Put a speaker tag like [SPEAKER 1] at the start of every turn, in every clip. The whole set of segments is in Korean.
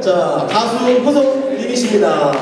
[SPEAKER 1] 자, 가수 호성님이십니다.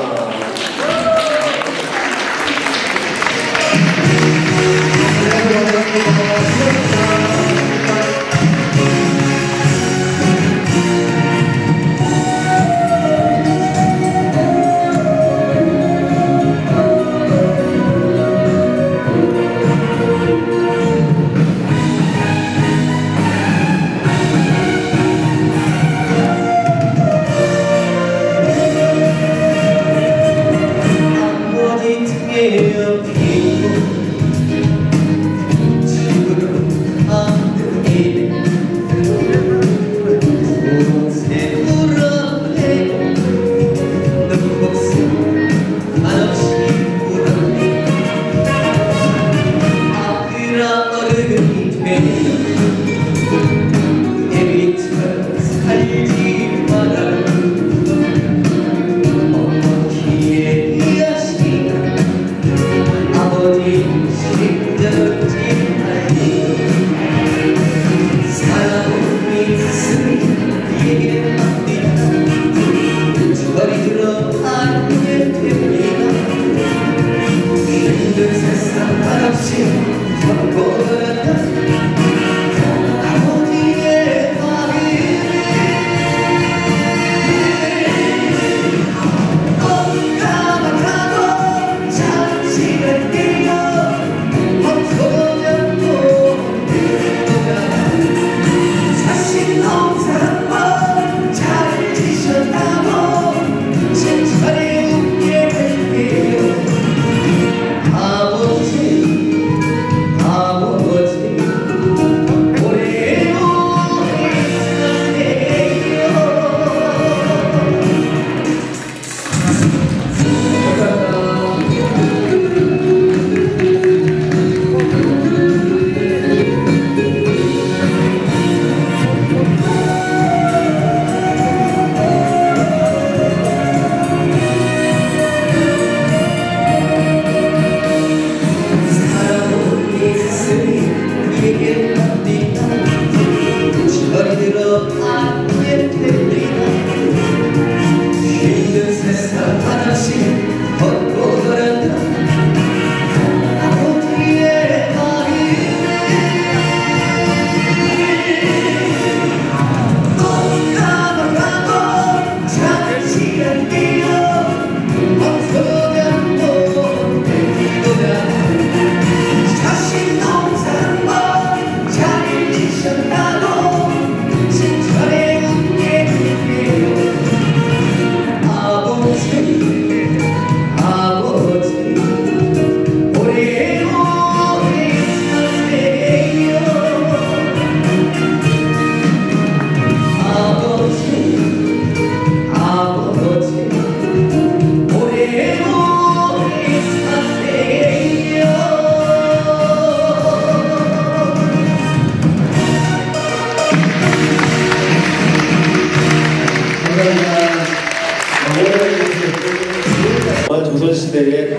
[SPEAKER 1] 조선시대의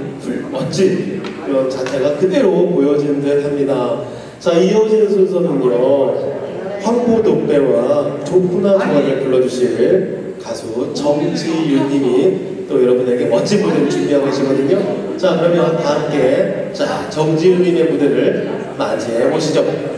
[SPEAKER 1] 그 멋진 그런 자태가 그대로 보여지는 듯 합니다. 자, 이어지는 순서는요, 황보독배와 좋구나 좋아를 불러주실 가수 정지윤님이 또 여러분에게 멋진 무대를 준비하고 계시거든요. 자, 그러면 다 함께 자, 정지윤님의 무대를 맞이해 보시죠.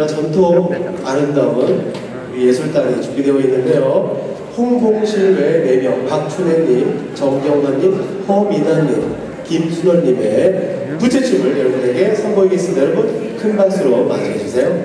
[SPEAKER 1] 언제나 전통 아름다운 예술단이 준비되어 있는데요. 홍봉실 외 4명, 박춘혜님, 정경환님, 허미나님, 김순월님의 부채춤을 여러분에게 선보이겠습니다. 여러분 큰 박수로 맞이해주세요.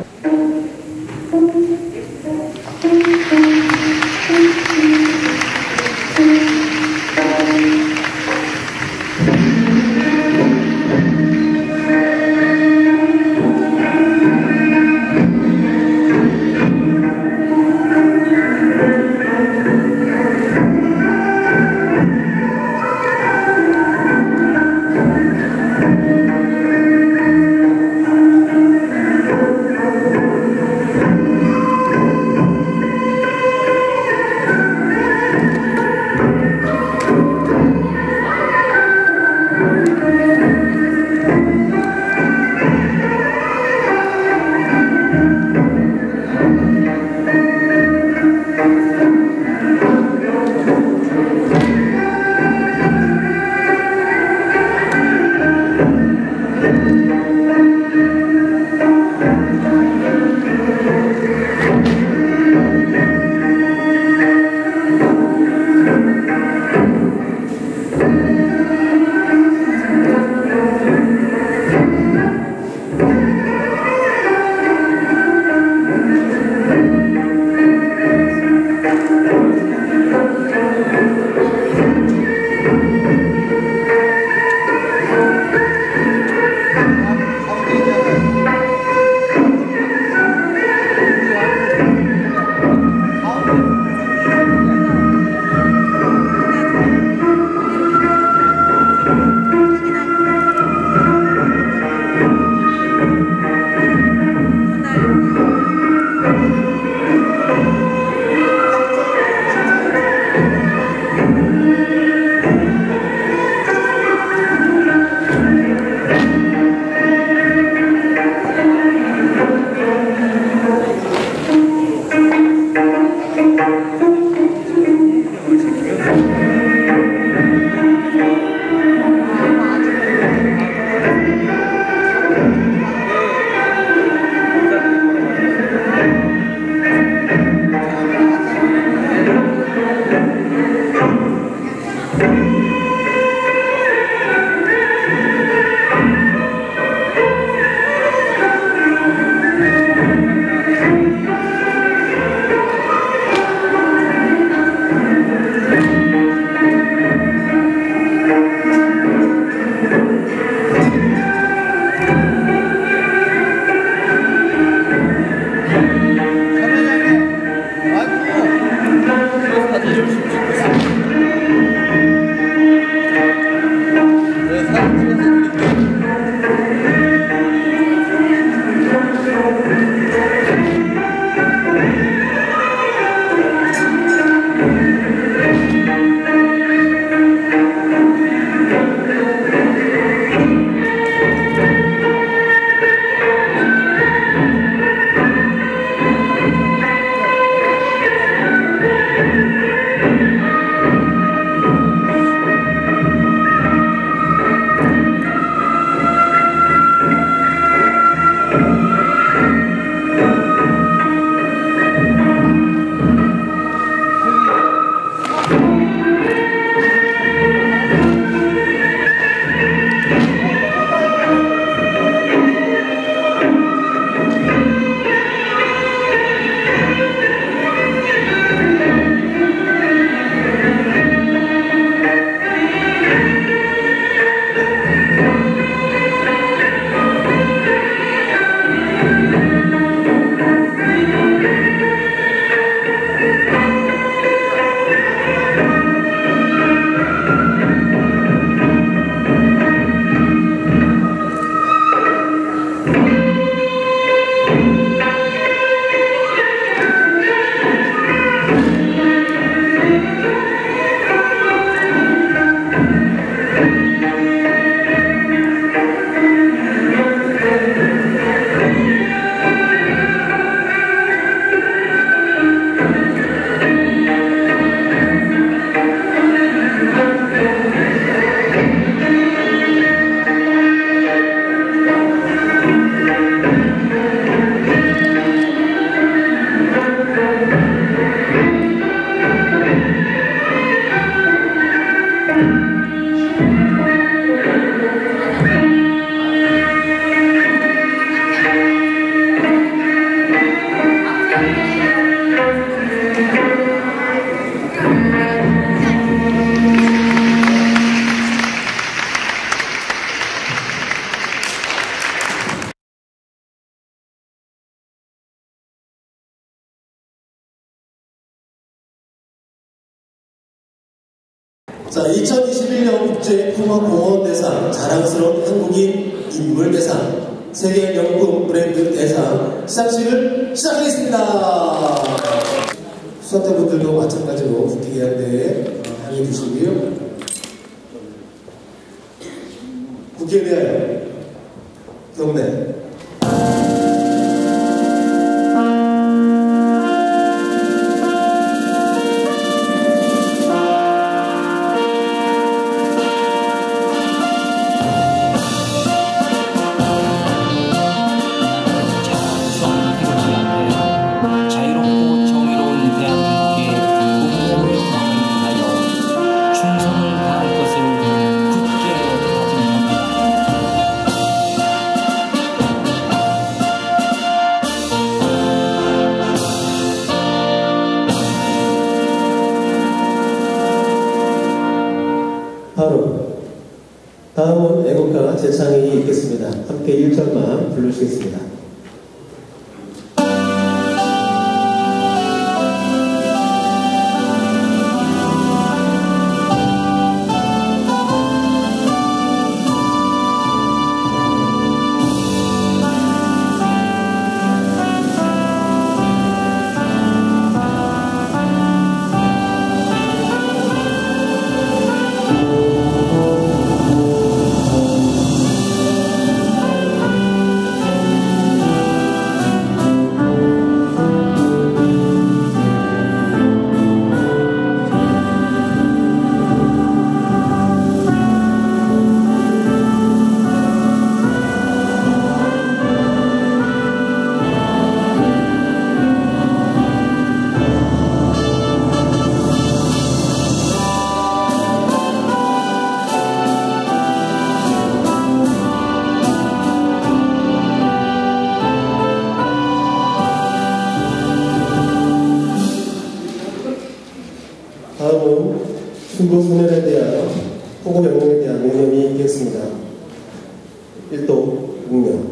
[SPEAKER 1] 자, 2021년 국제평화공헌대상, 자랑스러운 한국인 인물대상, 세계 명품 브랜드 대상 시상식을 시작하겠습니다. 수상자분들도 마찬가지로 국회의원대에 항의해 주시고요. 국회에 대하여 경례. 바로 다음은 애국가 재창이 있겠습니다. 함께 1절만 부르시겠습니다. 다음은 충북 소년에 대하여 포고 영웅에 대한 묵념이 있겠습니다. 1도 묵념.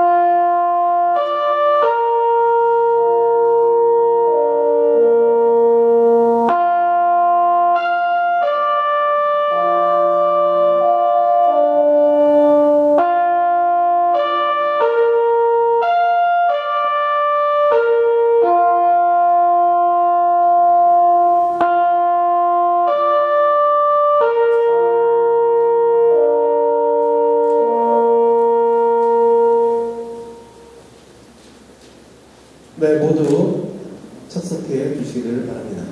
[SPEAKER 1] 네, 모두 참석해 주시기를 바랍니다.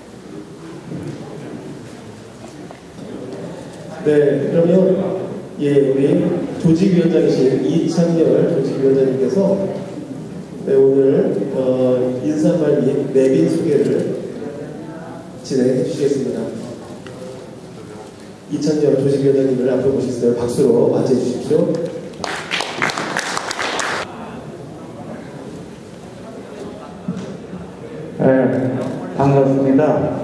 [SPEAKER 1] 네, 그러면 우리 조직위원장이신 이창열 조직위원장님께서 오늘 인사말 및 내빈 소개를 진행해 주시겠습니다. 이창열 조직위원장님을 앞으로 모시겠어요. 박수로 맞이해 주십시오.
[SPEAKER 2] 네, 반갑습니다.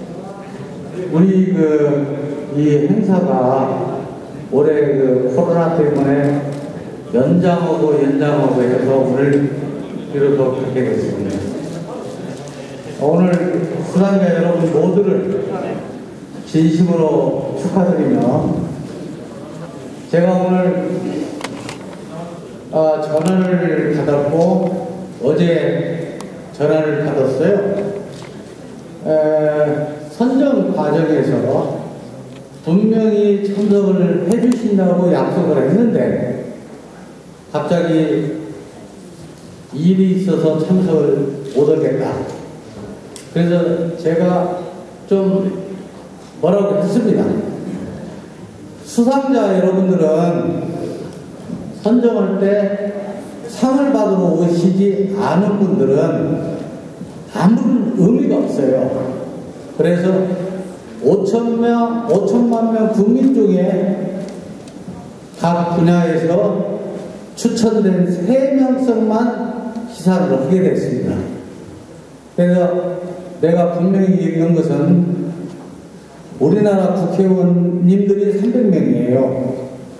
[SPEAKER 2] 우리 이 행사가 올해 코로나 때문에 연장하고 해서 오늘 이렇게 하게 됐습니다. 오늘 수상자 여러분 모두를 진심으로 축하드리며 제가 오늘 전화를 받았고 어제 전화를 받았어요. 선정 과정에서 분명히 참석을 해주신다고 약속을 했는데 갑자기 일이 있어서 참석을 못하겠다. 그래서 제가 좀 뭐라고 했습니다. 수상자 여러분들은 선정할 때 상을 받으러 오시지 않은 분들은 아무런 의미가 없어요. 그래서 5천만 명 국민 중에 각 분야에서 추천된 3명씩만 시사를 하게 됐습니다. 그래서 내가 분명히 얘기한 것은 우리나라 국회의원님들이 300명이에요.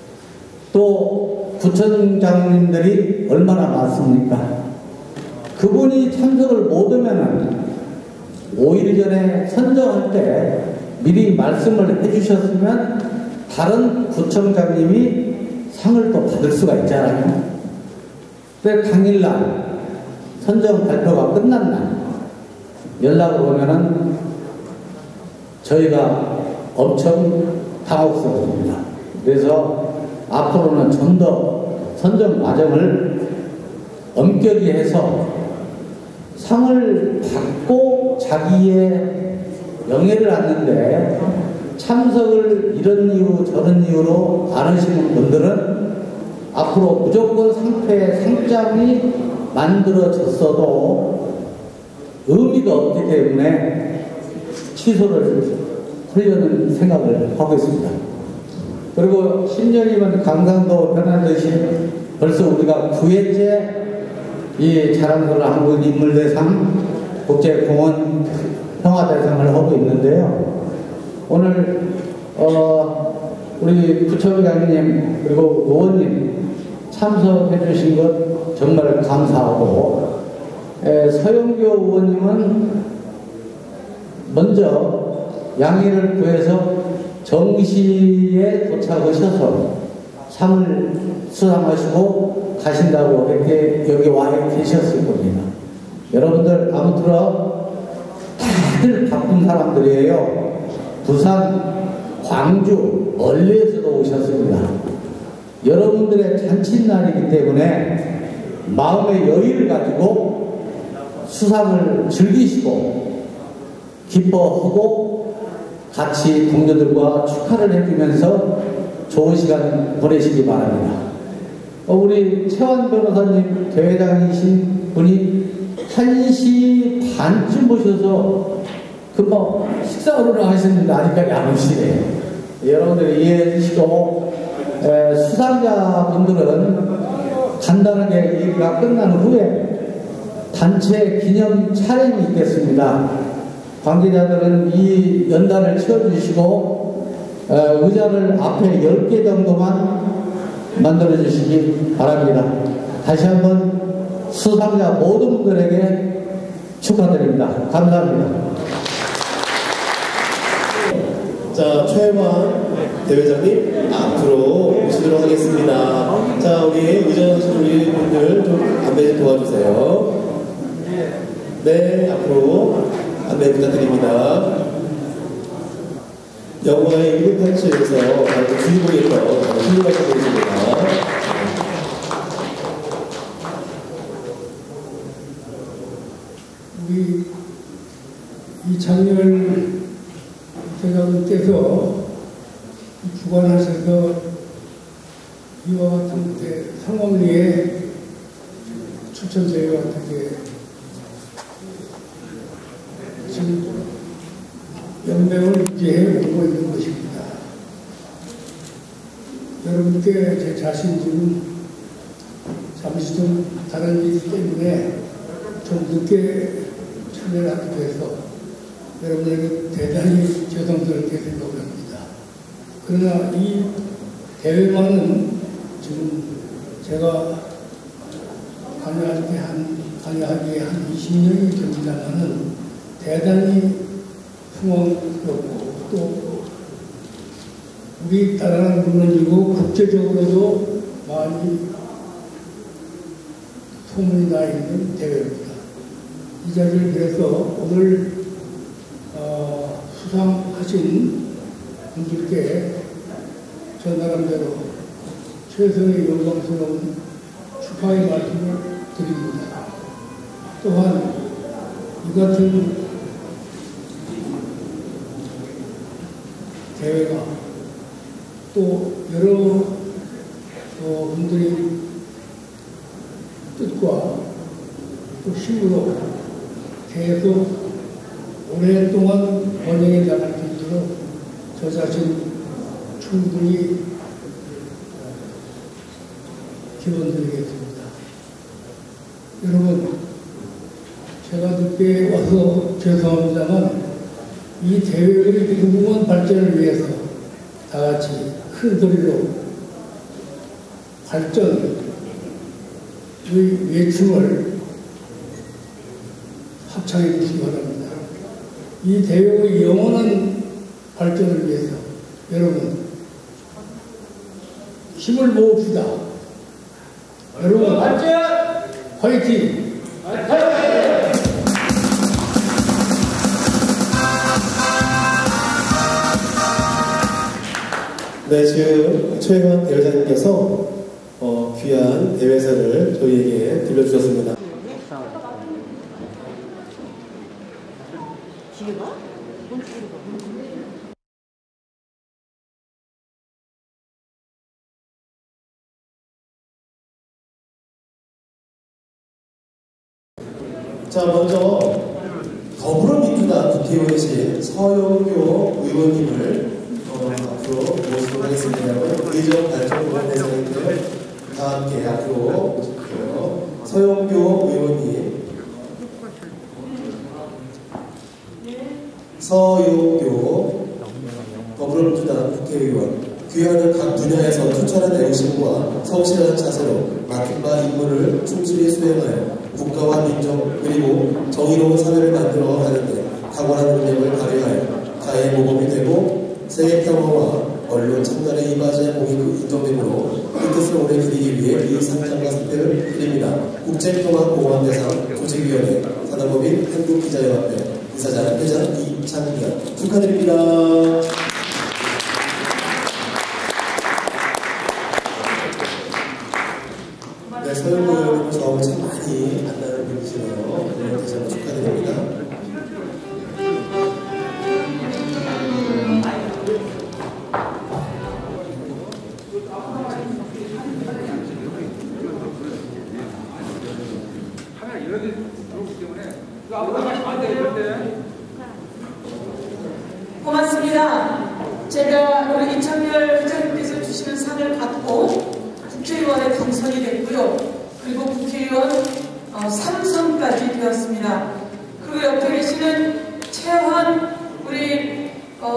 [SPEAKER 2] 또 구청장님들이 얼마나 많습니까? 그분이 참석을 못하면 5일 전에 선정할 때 미리 말씀을 해주셨으면 다른 구청장님이 상을 또 받을 수가 있잖아요. 근데 당일날 선정 발표가 끝난 날 연락을 오면은 저희가 엄청 당혹스럽습니다. 그래서 앞으로는 좀 더 선정 과정을 엄격히 해서 상을 받고 자기의 명예를 얻는데 참석을 이런 이유 저런 이유로 안 하시는 분들은 앞으로 무조건 상장이 만들어졌어도 의미가 없기 때문에 취소를 하려는 생각을 하고 있습니다. 그리고 10년이면 강산도 변하듯이 벌써 우리가 9회째 이 자랑스러운 한국인물대상 국제공헌 평화대상을 하고 있는데요. 오늘 우리 부처장님 그리고 의원님 참석해 주신 것 정말 감사하고 서영교 의원님은 먼저 양해를 구해서 정시에 도착하셔서 상을 수상하시고 가신다고 이렇게 여기 와 계셨을 겁니다. 여러분들 아무쪼록 다들 바쁜 사람들이에요. 부산, 광주, 멀리에서도 오셨습니다. 여러분들의 잔칫날이기 때문에 마음의 여유를 가지고 수상을 즐기시고 기뻐하고 같이 동료들과 축하를 해주면서 좋은 시간 보내시기 바랍니다. 우리 최환 변호사님 대회장이신 분이 1시 반쯤 오셔서 금방 식사를 하셨는데 아직까지 안 오시네요. 여러분들 이해해 주시고 수상자분들은 간단하게 얘기가 끝난 후에 단체 기념 촬영이 있겠습니다. 관계자들은 이 연단을 치워주시고 의자를 앞에 10개 정도만 만들어 주시기 바랍니다. 다시 한번 수상자 모든 분들에게 축하드립니다. 감사합니다.
[SPEAKER 1] 자, 최환 대회장님 앞으로 오시도록 하겠습니다. 자, 우리 의전하신 우리 분들 좀 안내 좀 도와주세요. 네, 앞으로 안내 부탁드립니다. 영화의 1분 탈출에서 주인공이었던 훌륭한 분이십니다.
[SPEAKER 3] 우리 이창렬 대장님께서 주관하셔서 이와 같은 상황리에 추천대회와 되게 지금 연맹을 유지해 오고 있는 것입니다. 여러분께 제 자신 지금 잠시 좀 다른 일 때문에 좀 늦게 참여를 하게 돼서 여러분에게 대단히 죄송스럽게 생각을 합니다. 그러나 이 대회만은 지금 제가 관여하기에 한 20년이 됩니다만은 대단히 풍성스럽고 또 우리나라는 물론이고 국제적으로도 많이 소문이 나 있는 대회입니다. 이 자리를 빌어서 오늘 수상하신 분들께 저 나름대로 최선의 영광스러운 축하의 말씀을 드립니다. 또한 이 같은 대회가 또 여러 분들이 뜻과 또 힘으로 계속 오랫동안 번영해 나갈 수 있도록 저 자신 충분히 기원드리겠습니다. 여러분, 제가 늦게 와서 죄송합니다만 이 대회의 무궁한 발전을 위해서 다 같이 큰 소리로 발전의 외침을 합창해 주시기 바랍니다. 이 대회의 영원한 발전을 위해서 여러분 힘을 모읍시다. 여러분 화이팅!
[SPEAKER 1] 네, 지금 최혜관 대회장님께서 귀한 대회사를 저희에게 들려주셨습니다. 자, 먼저 더불어민주당 국회의원이신 서영교 의원님을 앞으로 모시도록 하겠습니다. 의정 발전공원 대상인데요. 다 함께 앞으로 모실게요. 서영교 의원님, 서영교 더불어민주당 국회의원, 귀하는 각 분야에서 투철한 애국심과 성실한 자세로 맡은 바 임무를 충실히 수행하여 국가와 민족 그리고 정의로운 사회를 만들어 가는데 탁월한 능력을 발휘하여 가해 모범이 되고 세계 평화와 언론 참관에 이바지한 공익 인정됨으로 그 뜻을 오래 드리기 위해 이 상장과 선택을 드립니다. 국제평화공헌대상 조직위원회 산업법인 한국기자연합회 이사장 회장 이창기야 축하드립니다. 네, 서영구 의원님 저하고 참 많이 만나는 분이시네요. 네, 다시 한번 축하드립니다.
[SPEAKER 4] 고맙습니다. 제가 우리 이창열 회장님께서 주시는 상을 받고 국회의원에 당선이 됐고요. 그리고 국회의원 3선까지 되었습니다. 그리고 옆에 계시는 최환 우리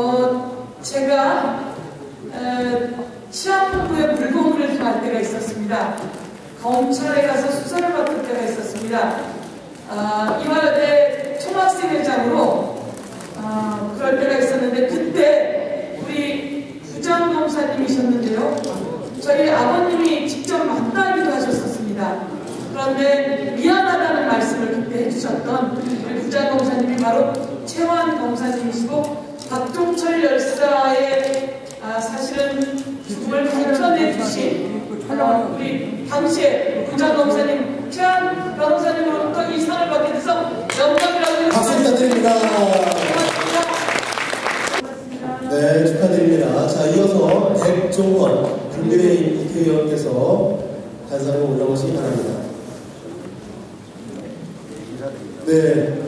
[SPEAKER 4] 제가 치안본부에 물고문을 당할 때가 있었습니다. 검찰에 가서 수사를 받을 때가 있었습니다. 이화여대 총학생회장으로 그럴 때가 있었는데 그때 우리 부장검사님이셨는데요. 저희 아버님이 직접 만나기도 하셨었습니다. 그런데 미안하다는 말씀을 그때 해주셨던 우리 부장검사님이 바로 최환 검사님이시고 박종철 열사의 사실은 죽음을 발전해 주신 우리 당시에 부장검사님 최환 변호사님으로부터 이 상을 받게 돼서 영광이라고
[SPEAKER 1] 박수 부탁드립니다. 네, 축하드립니다. 자, 이어서 백종원 국민의힘 국회의원께서 단상으로 올라오시기 바랍니다. 네,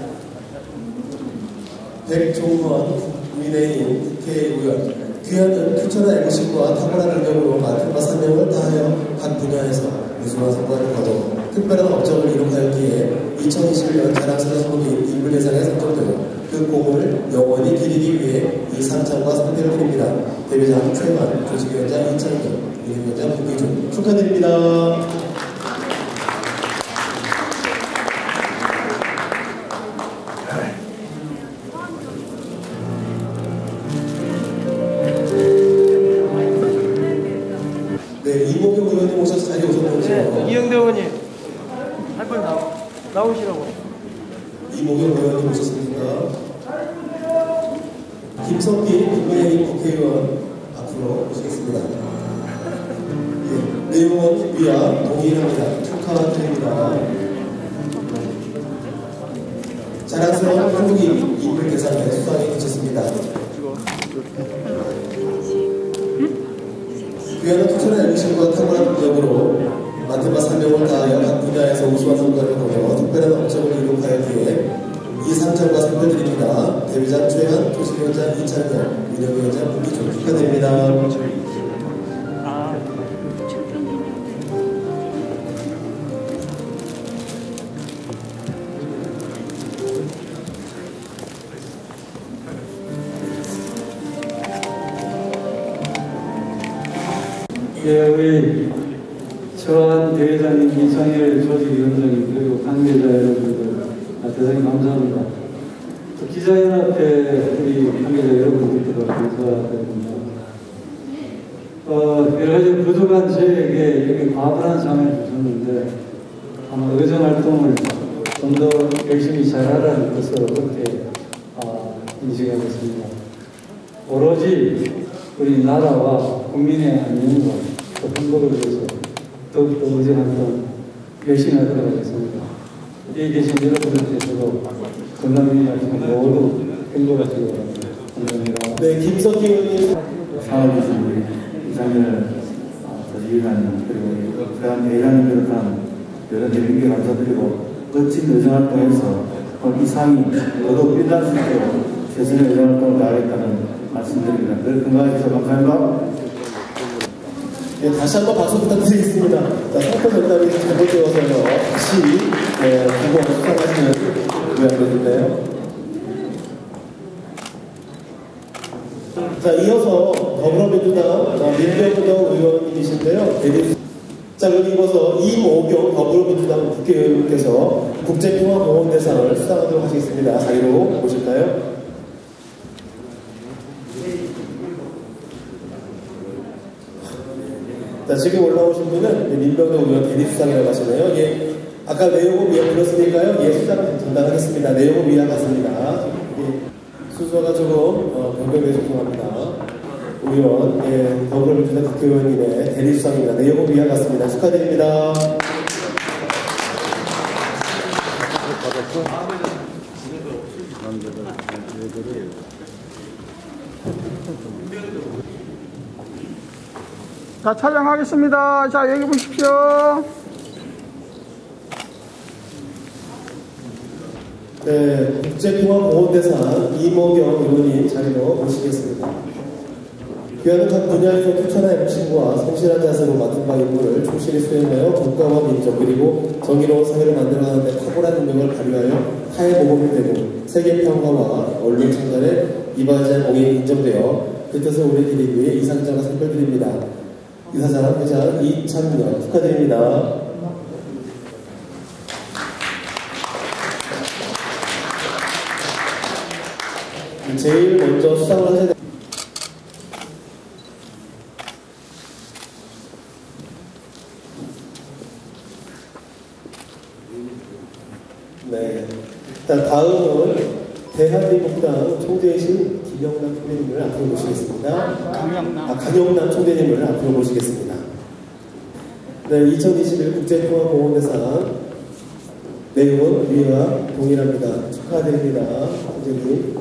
[SPEAKER 1] 백종원 국민의힘 국회의원, 귀하는 투철한 애국심과 탁월한 능력으로 맡은 바 사명을 다하여 각 분야에서 우수한 성과를 거둬 특별한 업적을 이룩하였기에 2021년 자랑스러운 소속인 인물대상에 선정되어 그 공을 영원히 기리기 위해 이 상장과 선택을 드립니다. 대회장 최만, 조직위원장 이창경, 운영위원장 국기준 축하드립니다. 네, 이모경 의원님 오셔서 자리에 오셨는지요?
[SPEAKER 5] 네, 이영대 의원님 할 분 나오시라고.
[SPEAKER 1] 이모경 의원님 오셨습니까? 김성기 국민의힘 국회의원 앞으로 모시겠습니다. 예, 내용은 위와 동일합니다. 축하드립니다. 자랑스러운 한국인 인물 대상에 수상에 그쳤습니다. 귀하는 투철한 애국심과 탁월한 능력으로 맡은 바 사명을 다하여 각 분야에서 우수한 성과를 거둬 특별한 업적을 이룩하였기에 이 상장과 선물 드립니다. 대회장 최한, 조직위원장 이창경, 운영위원장 국기준 축하드립니다.
[SPEAKER 6] 예, 우리 최완 대회장님, 이창열 조직위원장님, 그리고 관계자 여러분들 대단히 감사합니다. 또 기자연합회 우리 관계자 여러분들도 감사드립니다. 여러 가지 부족한 저에게 여기 과분한 장을 주셨는데 아마 의정 활동을 좀 더 열심히 잘하라는 것으로 그렇게 인식하고 있습니다. 오로지 우리 나라와 국민의 안녕과 또 행복을 위해서 더욱더 의정 활동 열심히 하도록 하겠습니다. 여기 계신 여러분들께서도 건강히 모두 행복하시기 바랍니다. 감사합니다.
[SPEAKER 1] 네, 김석희 의원님.
[SPEAKER 7] 사업에서 우리 이상열 조직위원장님 그리고 부산 회장님 비롯한 여러 대변인께 감사드리고 거친 의정활동에서 이 상이 더더욱 빛날 수 있도록 최선의 의정활동을 다하겠다는 말씀드립니다. 늘 건강하셔서 감사합니다.
[SPEAKER 1] 네, 다시 한번 박수 부탁드리겠습니다. 자, 상표 전담이 잘못되어서요. 다시 공고 수상하시는 모양새인데요. 자, 이어서 더불어민주당 민병동 의원님이신데요. 자, 그리고 이어서 이모경 더불어민주당 국회의원님께서 국제평화공헌대상을 수상하도록 하시겠습니다. 자리로 모실까요? 자, 지금 올라오신 분은 민병동 의원 대리수상이라고 하시네요. 예, 아까 내용을 위해 불렀으니까요. 예, 수상 전달하겠습니다. 내용을 위해 갔습니다. 예, 순서가 조금 변경돼서 죄송합니다. 의원, 예, 더불어민주당 국회의원님의 대리수상입니다. 내용을 위해 갔습니다. 축하드립니다.
[SPEAKER 5] 자, 촬영하겠습니다. 자, 여기 보십시오.
[SPEAKER 1] 네, 국제평화공헌대상 이모경 의원님 자리로 모시겠습니다. 귀하는 각 분야에서 투철한 욕심과 성실한 자세로 맡은 바 임무를 충실히 수행하여 국가와 민족 그리고 정의로운 사회를 만들어가는 데 탁월한 능력을 발휘하여 타의 모범이 되고 세계 평화와 언론 창달에 이바지한 공이 인정되어 그 뜻을 오래기리 위해 이상자가 선별드립니다. 이사장 회장 이창렬 축하드립니다. 제일 먼저 수상을 하셔야 됩니다. 네. 자, 다음은 대한민국당 총재이신 김영남 총재님을 앞으로 모시겠습니다. 강영남 총재님을 앞으로 모시겠습니다. 네, 2021 국제평화공헌대상 내용은 위와 동일합니다. 축하드립니다. 총재님.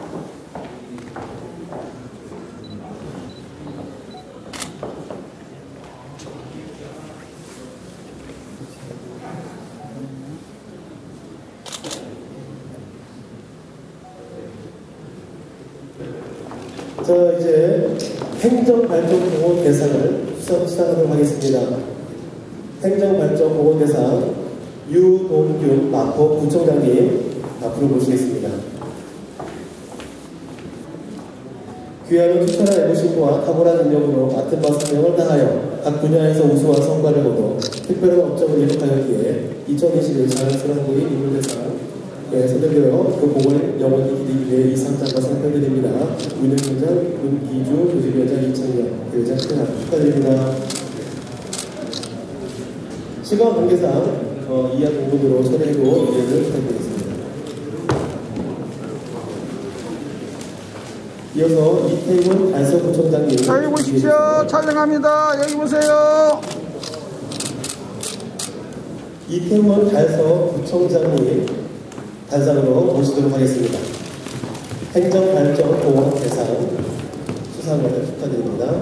[SPEAKER 1] 자, 이제 행정발전공헌대상을 수상하도록 하겠습니다. 행정발전공헌대상 유동균 마포구청장님 앞으로 모시겠습니다. 귀하는 투철한 애국심과 탁월한 능력으로 맡은 바 사명을 다하여 각 분야에서 우수한 성과를 거둬 특별한 업적을 이룩하였기에 2021 자랑스러운 한국인 인물대상 선정되어 그 공을 영원히 기리기 위해 이 상장과 상표드립니다. 운영위원장 문기주, 조직위원장 이창렬, 대회장 축하드립니다. 시간 관계상 이하 공문으로 처리하고 이해를 부탁드리겠습니다. 이어서 이태훈 달서구청장님.
[SPEAKER 5] 여기 보십시오. 촬영합니다. 여기 보세요.
[SPEAKER 1] 이태훈 달서구청장님 단상으로 모시도록 하겠습니다. 행정발전공헌대상 수상을 축하드립니다.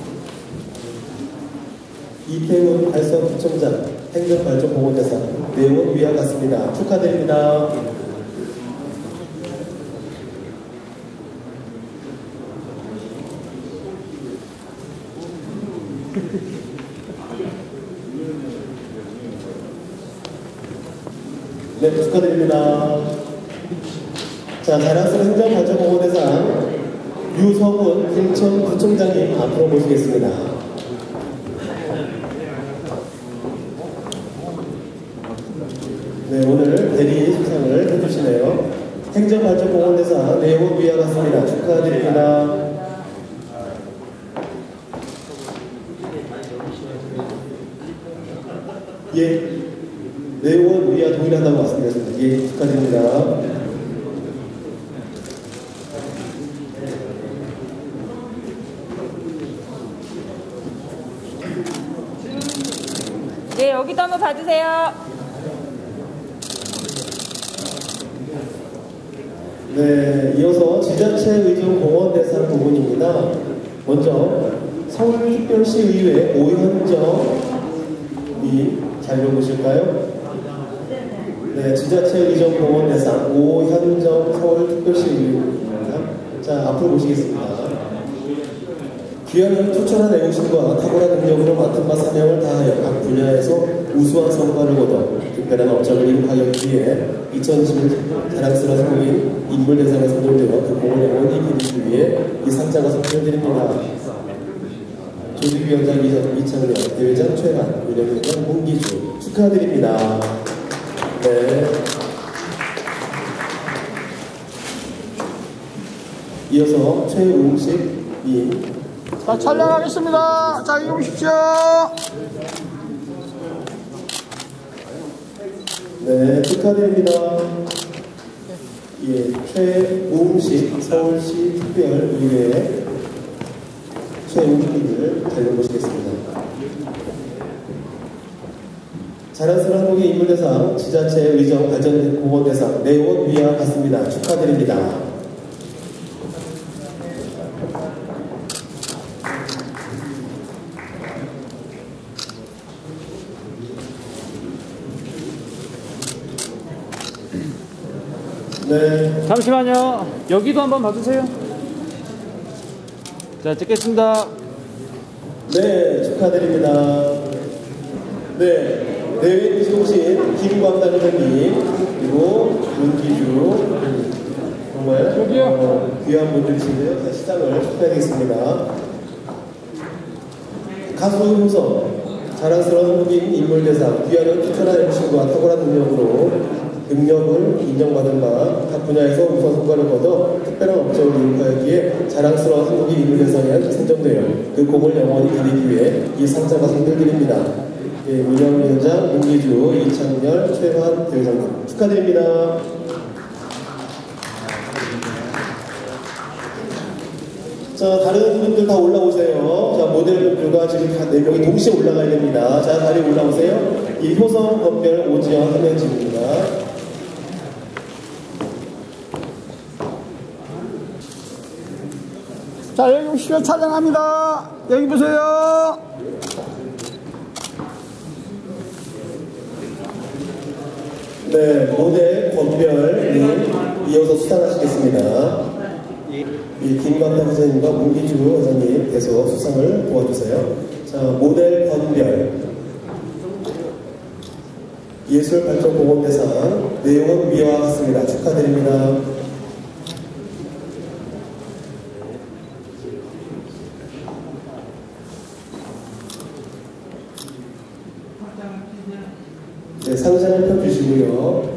[SPEAKER 1] 이태훈 달서구청장 행정발전공헌대상 내용은 위와 같습니다. 축하드립니다. 네, 축하드립니다. 자, 자랑스러운 행정발전공헌대상 유성훈 김천구청장님 앞으로 모시겠습니다. 발전공헌대상 내용은 위와 같습니다. 축하드립니다. 예, 내용은 위와 동일하다고 말씀드렸습니다. 예, 축하드립니다.
[SPEAKER 8] 네, 여기도 한번 봐주세요.
[SPEAKER 1] 네, 이어서 지자체 의정 공헌대상 부분입니다. 먼저 서울특별시의회 오현정이 잘 읽어보실까요? 네, 지자체 의정 공헌대상 오현정 서울특별시의회입니다. 자, 앞으로 보시겠습니다. 귀한 투철한 애국심과 탁월한 능력으로 맡은 바 사명을 다하여 각 분야에서 우수한 성과를 거둬 특별한 업적을 이룩하였기 위해 2021 자랑스러운 성인 인물대상에 선정되어 그 공을 영원히 기리기 위해 이 상장과 선물을 드립니다. 조직위원장 이창렬, 대회장 최한, 운영위원장 문기주 축하드립니다. 네. 이어서 최웅식 이
[SPEAKER 5] 자, 촬영하겠습니다. 자, 이리 오십시오.
[SPEAKER 1] 네, 축하드립니다. 예, 최웅식 서울시 특별의회 최웅식님을 잘 모시겠습니다. 자랑스러운 한국의 인물대상 지자체 의정 발전 공헌대상 내원 위와 같습니다. 축하드립니다. 네.
[SPEAKER 5] 잠시만요. 여기도 한번 봐주세요. 자, 찍겠습니다.
[SPEAKER 1] 네, 축하드립니다. 네, 내외 이동신 김광단 회장님 그리고 문기주 정말 귀한 분들이신데요. 시상을 축하드리겠습니다. 가수 효성 자랑스러운 한국인 인물대상 귀하는 추천한 MC과 탁월한 능력을 인정받은 바 각 분야에서 우선 성과를 거둬 특별한 업적을 이룩하였기에 자랑스러운 한국인 인물대상에 선정되어 그 공을 영원히 기리기 위해 이 상장과 상을 드립니다. 예, 운영위원장 문기주, 이창렬, 최환 대회장님 축하드립니다. 자, 다른 분들 다 올라오세요. 자, 모델분들과 지금 다 4명이 동시에 올라가야 됩니다. 자, 다리 올라오세요. 이 효성, 건별, 오지영, 한명진입니다.
[SPEAKER 5] 자, 여기 오시면 촬영합니다. 여기 보세요.
[SPEAKER 1] 네, 모델 권별님 이어서 수상하시겠습니다. 이 김광단 회장님과 문기주 회장님 돼서 수상을 도와주세요. 자, 모델 권별 예술발전공헌대상 내용은 위와 같습니다. 축하드립니다. 네, 상장을 펴주시고요.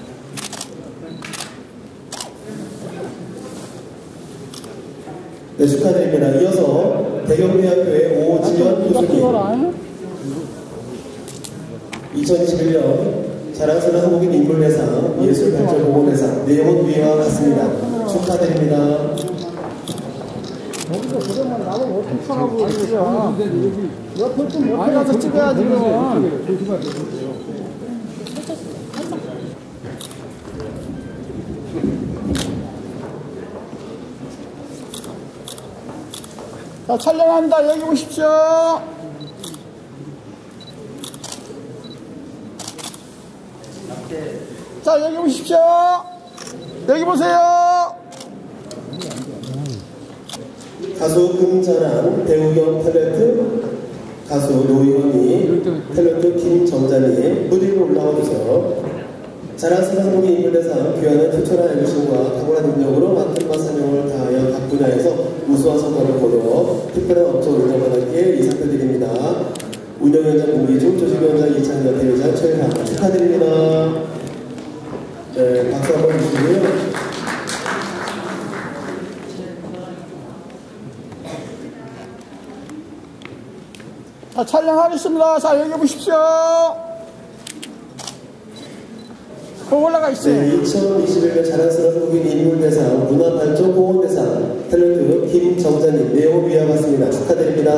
[SPEAKER 1] 네, 축하드립니다. 이어서 대경대학교의 오지연 교수님 2021년 자랑스러운 한국인 인물대상 예술발전공헌대상 내용은 위와 같습니다. 축하드립니다.
[SPEAKER 5] 여기서 그러면 나를 어떻게 하고 있어요? 옆에 좀 옆에 가서 찍어야지. 자, 촬영합니다. 여기 오십시오. 자, 여기 오십시오. 여기 보세요.
[SPEAKER 1] 가수 금자랑 배우 겸 탤런트 가수 노희원이 탤런트 김정자님 무대 위로 올라와 주세요. 자랑스러운 한국인 인물대상 귀하는 투철한 애국심과 탁월한 능력으로 맡은 바 사명을 다하여 각 분야에서 우수한 성과를 거둬 특별한 업적을 인정받았기에 이 상표 드립니다. 운영위원장 문기주, 조직위원장 이창렬, 대회장 최환 축하드립니다. 네, 박수 한번 주시고요.
[SPEAKER 5] 자, 촬영하겠습니다. 자, 여기 보십시오. 올라가 있어요.
[SPEAKER 1] 네, 2021년 자랑스러운 국민 인물대상 문화발전 공헌대상 탤런트 김정자님 내용 위와 같습니다. 축하드립니다.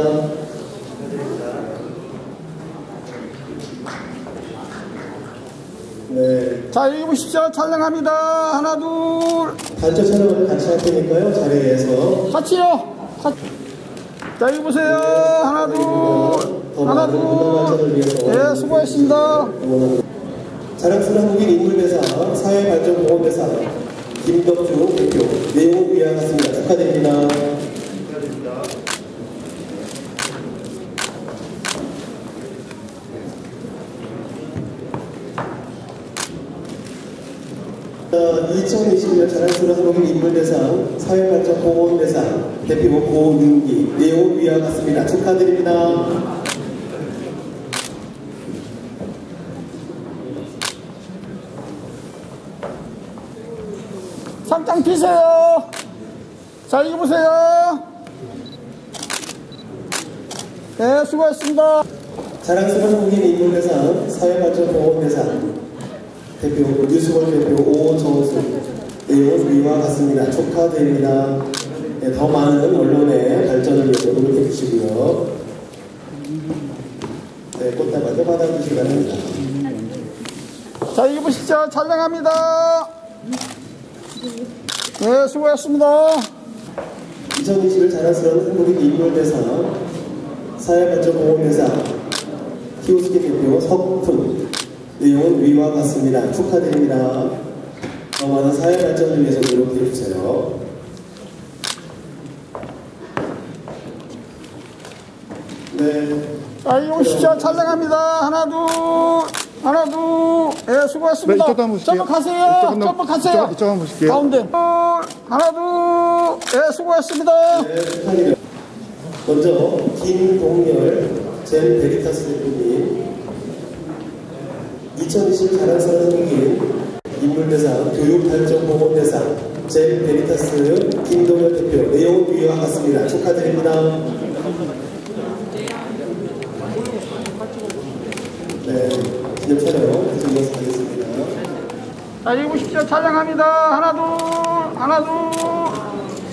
[SPEAKER 1] 네.
[SPEAKER 5] 자, 여기 보십시오. 촬영합니다. 하나, 둘.
[SPEAKER 1] 단체 촬영을 같이 할 테니까요. 자리에서
[SPEAKER 5] 같이요. 자, 여기 보세요. 하나, 둘. 하나, 둘. 네, 수고했습니다.
[SPEAKER 1] 자랑스러운 국민 인물대상 사회발전공헌대상 김덕주 대표 내용 위와 같습니다. 축하드립니다. 자, 2021년 자랑스러운 국민 인물대상 사회발전공헌대상 대표 고윤기 내용 위와 같습니다. 축하드립니다.
[SPEAKER 5] 상장 피세요. 자, 여기 보세요. 네, 수고했습니다.
[SPEAKER 1] 자랑스러운 국민 인물대상 사회발전공헌대상 대표 뉴스월 대표 오정수 내용 위와 같습니다. 축하드립니다. 네, 더 많은 언론의 발전을 위해서 노력해 주시고요. 네, 꽃다발도 받아주시기 바랍니다.
[SPEAKER 5] 자, 여기 보시죠. 촬영합니다. 네, 수고했습니다.
[SPEAKER 1] 2021 자랑스러운 한국인 인물대상 사회발전공헌대상 키오스키 대표 석훈 내용은 위와 같습니다. 축하드립니다. 더 많은 사회발전을 위해서 노력해 주세요. 네.
[SPEAKER 5] 자, 여기 보십시오. 촬영합니다. 하나, 둘. 하나, 둘. 네, 수고했습니다.
[SPEAKER 9] 네, 이쪽 한번 보실게요.
[SPEAKER 5] 점프하세요. 점프하세요.
[SPEAKER 9] 이쪽 한번 보실게요.
[SPEAKER 5] 가운데. 하나, 둘. 네, 수고했습니다.
[SPEAKER 1] 네, 축하드립니다. 먼저 김동열 젠 베리타스 대표님 2020 자랑스러운 한국인 인물대상 교육발전공헌대상 젠 베리타스 김동열 대표 내용 위와 같습니다. 축하드립니다. 네, 기념 촬영 계속 이어서 하겠습니다.
[SPEAKER 5] 자, 여기 보십시오. 촬영합니다. 하나, 둘. 하나, 둘.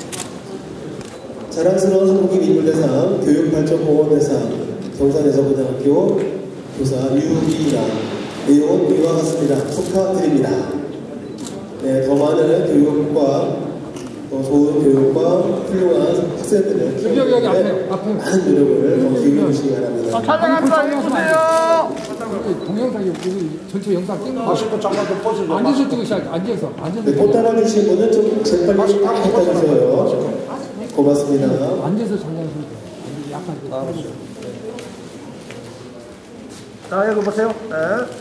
[SPEAKER 1] 자랑스러운 한국인 인물대상 교육발전공헌대상 경산여자고등학교 교사 유리라 내용 위와 같습니다. 축하드립니다. 네, 더 많은 교육과 더 좋은 교육과 훌륭한 학생들을 키우기 위해 많은 노력을 더 기울여 주시기 바랍니다.
[SPEAKER 5] 촬영합니다. 여기 보세요.
[SPEAKER 10] 동영상이 전체 영상 찍는 거. 앉아서 찍으셔야 돼. 앉아서.
[SPEAKER 1] 네, 꽃다발 주신 분은 좀 재빨리 갖다 주세요. 고맙습니다.
[SPEAKER 10] 앉아서 촬영하시면 돼요. 약간.
[SPEAKER 5] 자, 여기 보세요. 네.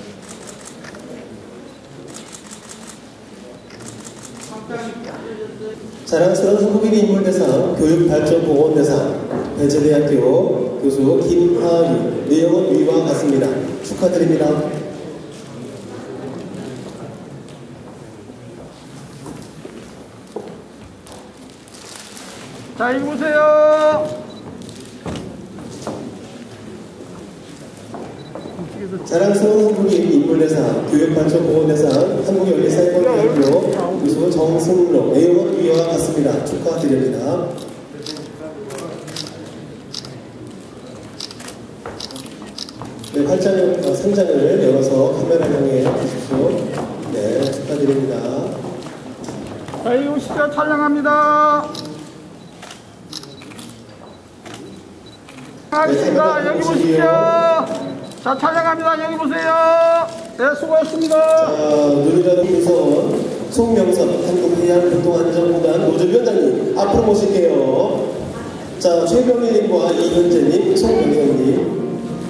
[SPEAKER 1] 자랑스러운 한국인 인물대상 교육발전공헌대상 배재대학교 교수 김하유 내용은 위와 같습니다. 축하드립니다.
[SPEAKER 5] 자, 여기 보세요.
[SPEAKER 1] 자랑스러운 한국인 인물대상 교육발전공헌대상 한국열린사회권대학교 교수 정승록 내용은 위와 같습니다. 축하드립니다. 네, 8장, 상장을 열어서 카메라 향해 주십시오. 네, 축하드립니다.
[SPEAKER 5] 자, 여기 오시죠. 촬영합니다. 하겠습니다. 여기 보십시오. 자, 촬영합니다. 여기 보세요. 네, 수고했습니다.
[SPEAKER 1] 자, 누리라는 구성원 송명선 한국해양교통안전공단 노조위원장님 앞으로 모실게요. 자, 최병일님과 이현재님, 송명선님,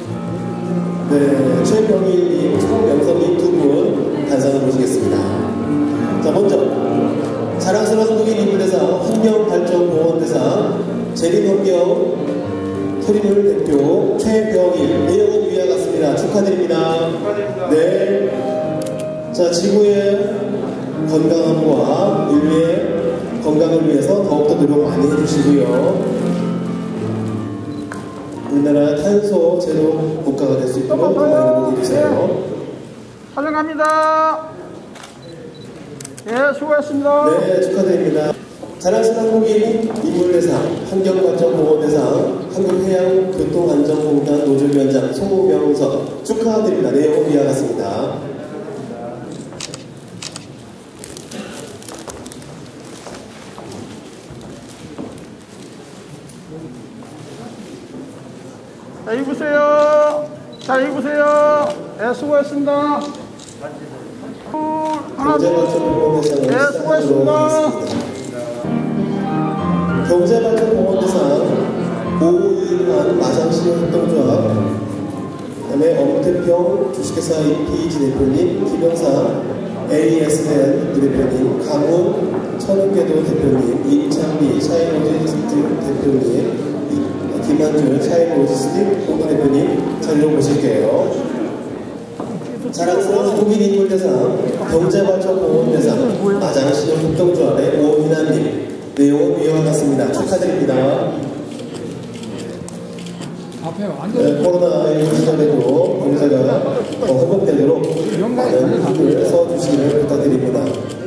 [SPEAKER 1] 네, 최병일님, 송명선님 두 분 단상을 모시겠습니다. 자, 먼저 자랑스러운 한국인 인물대상 환경발전공헌대상 재림환경 토리물 대표 최병일 내용은 위와 같습니다. 축하드립니다. 네. 자, 지구의 건강함과 인류의 건강을 위해서 더욱더 노력 많이 해주시고요. 우리나라 탄소 제로 국가가 될 수 있도록 많이 해주세요.
[SPEAKER 5] 촬영합니다. 예, 수고했습니다.
[SPEAKER 1] 네, 축하드립니다. 자랑스러운 한국인 인물대상, 환경발전공헌대상, 한국해양교통안전공단 노조위원장 송명석 축하드립니다. 내용은 이와 같습니다.
[SPEAKER 5] 자, 여기 보세요. 자, 여기 보세요. 예, 수고했습니다.
[SPEAKER 1] 경제발전공헌대상을
[SPEAKER 5] 예,
[SPEAKER 1] 시작하도록
[SPEAKER 5] 수고했습니다.
[SPEAKER 1] 하겠습니다. 경제발전공헌대상 오인환 마장신협동조합, 그다음에 엄태평 주식회사 EPG 대표님, 김영상 ASN 부대표님, 강훈 천은궤도 대표님, 임창비 샤인로지스틱 대표님, 김한줄 샤인로지스틱 공동대표님 자리로 모실게요. 자랑스러운 한국인 인물대상, 경제발전공헌대상, 마장신협동조합의 오인환님, 내용은 이와 같습니다. 축하드립니다. 네, 코로나19 시절에도 경제가 회복되도록 많은 힘을 써주시기를 부탁드립니다.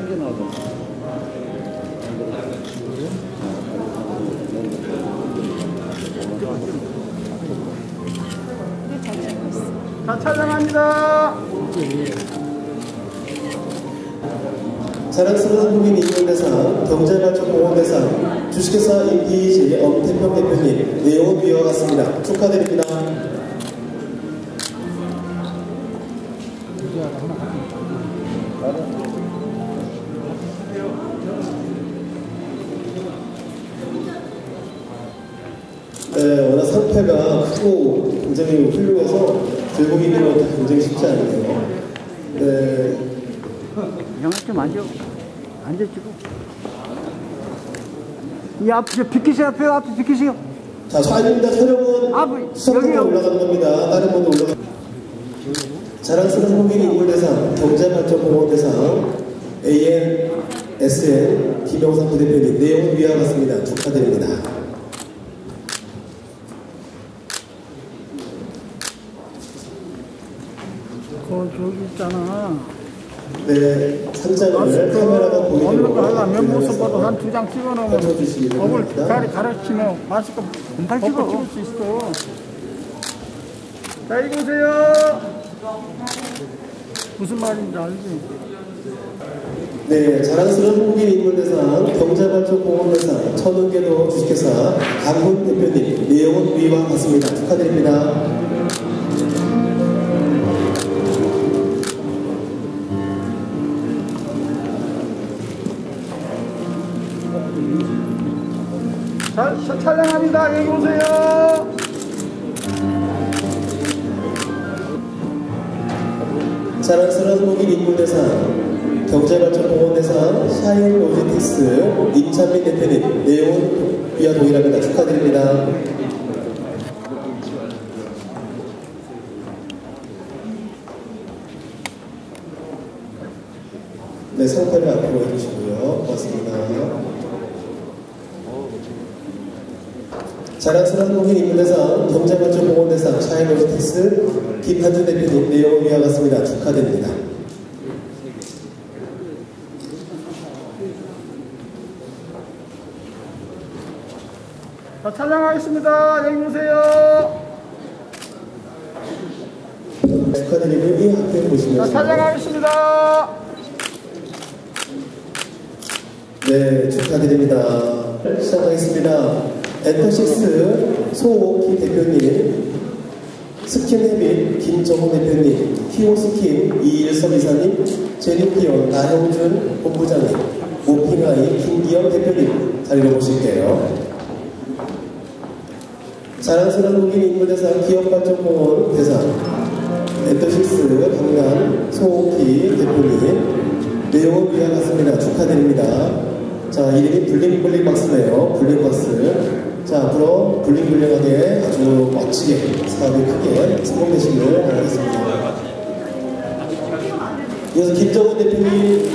[SPEAKER 5] 자, 촬영합니다.
[SPEAKER 1] 자랑스러운 한국인 인물대상, 경제발전공헌대상, 주식회사 EPG 엄태평 대표님, 내용은 이와 같습니다. 축하드립니다. 네, 워낙 상태가 크고 굉장히 훌륭해서 들고 있는 것도 굉장히 쉽지 않네요. 네.
[SPEAKER 5] 영화 좀 앉아 찍고. 이 앞에 비키세요. 앞에 비키세요.
[SPEAKER 1] 자, 아닙니다. 촬영은 수석부터 올라가는 겁니다. 다른 분도 올라가. 자랑스러운 한국인 인물대상, 경제발전공헌대상, ANSN 김영상 부대표님, 내용은 위와 같습니다. 축하드립니다.
[SPEAKER 5] 저기 있잖아.
[SPEAKER 1] 네, 상장을 카메라가 보이도록
[SPEAKER 5] 하려면 모습 봐도 한 2장 찍어놓으면
[SPEAKER 1] 펼쳐주시기
[SPEAKER 5] 법을
[SPEAKER 1] 바랍니다.
[SPEAKER 5] 가르치면 마스크 금방 찍을 수 있어. 자, 이거 보세요. 무슨 말인지 알지?
[SPEAKER 1] 네, 자랑스러운 한국인 인물대상, 경제발전공헌대상, 천은궤도 주식회사 강훈 대표님, 내용은 위와 같습니다. 축하드립니다.
[SPEAKER 5] 자, 촬영합니다. 여기 보세요.
[SPEAKER 1] 자랑스러운 한국인 인물대상, 경제발전공헌대상, 샤인로지틱스 임찬민 대표님, 내용은 위와 동일합니다. 축하드립니다. 네, 상패를 앞으로 해주시고요. 고맙습니다. 자랑스러운 한국인 인물대상, 경제발전공헌대상, 샤인로지틱스 김한준 대표님, 내용은 위와 같습니다. 축하드립니다.
[SPEAKER 5] 자, 촬영하겠습니다. 여기 보세요.
[SPEAKER 1] 축하드리고 이 학교에 보시면
[SPEAKER 5] 자, 촬영하겠습니다.
[SPEAKER 1] 네, 축하드립니다. 시작하겠습니다. 엔터식스 소옥희 대표님, 스킨헤빗 김정호 대표님, 키오스킨 이일섭 이사님, 제니피온 나형준 본부장님, 모핑아이 김기영 대표님 자리로 모실게요. 자랑스러운 한국인 인물대상 기업발전공헌 대상 엔터식스 강남 소옥희 대표님, 내용은 위와 같습니다. 축하드립니다. 자, 이름이 블링블링 박스네요. 블링 박스. 자, 앞으로 블링블링하게 아주 멋지게 사업이 크게 성공되시길 바라겠습니다. 이어서 김정은 대표님,